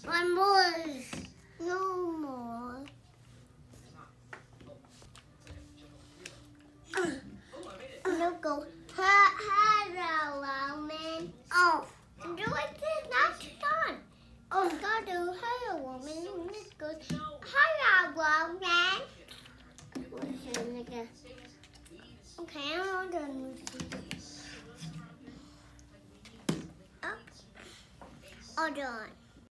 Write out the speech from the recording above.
One more. No more. No go. Hello, woman. Oh. Do it not done. Oh, God, do hello, woman. This goes. Hello, woman. Okay, I'm done. All done.